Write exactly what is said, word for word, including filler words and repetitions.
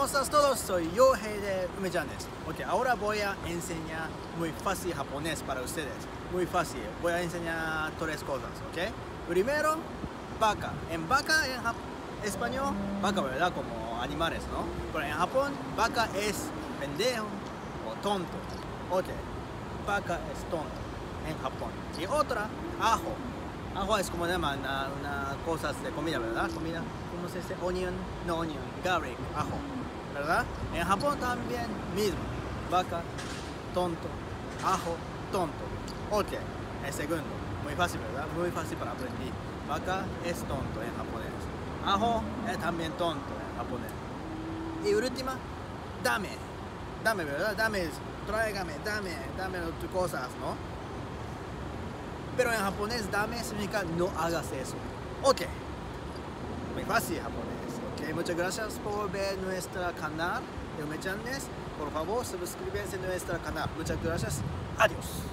¿cómo estás todos? Soy yo, de Umechanes. Ok, ahora voy a enseñar muy fácil japonés para ustedes. Muy fácil. Voy a enseñar tres cosas, ¿ok? Primero, vaca. En vaca, en Jap español, vaca, ¿verdad? Como animales, ¿no? Pero en Japón, vaca es pendejo o tonto. Ok, vaca es tonto en Japón. Y otra, ajo. Ajo es como llaman una, una cosas de comida, ¿verdad? Comida, ¿cómo se dice? Onion, no onion, garlic, ajo, ¿verdad? En Japón también mismo. Vaca, tonto, ajo, tonto. Ok, el segundo, muy fácil, ¿verdad? Muy fácil para aprender. Vaca es tonto en japonés. Ajo es también tonto en japonés. Y última, dame. Dame, ¿verdad? Dame, tráigame, dame, dame tus cosas, ¿no? Pero en japonés, dame significa no hagas eso. Ok. Muy fácil japonés. Ok, muchas gracias por ver nuestro canal de Umechanes. Por favor, suscríbanse a nuestro canal. Muchas gracias. Adiós.